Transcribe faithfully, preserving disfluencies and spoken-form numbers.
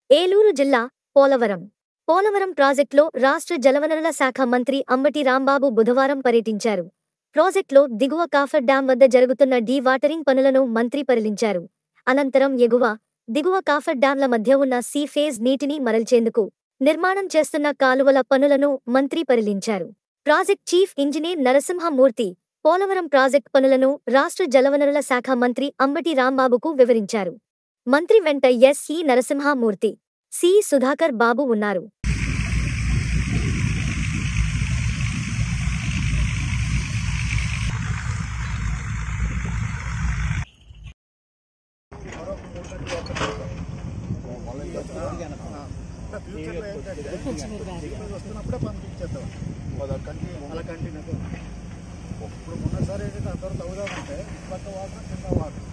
ఏలూరు జిల్లా పోలవరం పోలవరం ప్రాజెక్టులో రాష్ట్ర జలవనరుల శాఖ మంత్రి అంబటి రాంబాబు బుధవారం పర్యటించారు. ప్రాజెక్టులో దిగువ కాఫర్ డ్యాం వద్ద జరుగుతున్న డీ వాటరింగ్ పనులను మంత్రి పరిశీలించారు. అనంతరం ఎగువ, దిగువ కాఫర్ డ్యాంల మధ్య ఉన్న సీ ఫేజ్ నీటిని మరల్చేందుకు నిర్మాణం చేస్తున్న కాలువల పనులను మంత్రి పరిశీలించారు. Project chief engineer Narasimhamurthy Polavaram project పనులను రాష్ట్ర జలవనరుల శాఖ మంత్రి అంబటి రాంబాబుకు వివరించారు. మంత్రి వెంట S C Narasimhamurthy, C Sudhakar Babu ఉన్నారు. ఇప్పుడు మొన్నసారి ఏంటంటే అందరూ తవ్వుదామంటే పక్క వాటర్ కింద వాటర్